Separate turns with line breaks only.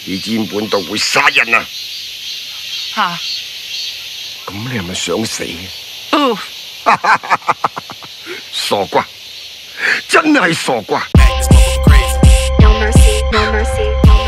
你知本道會殺人啊？
吓？
咁你係咪想死？
哦，
傻瓜，真係傻瓜。
No mercy, no mercy.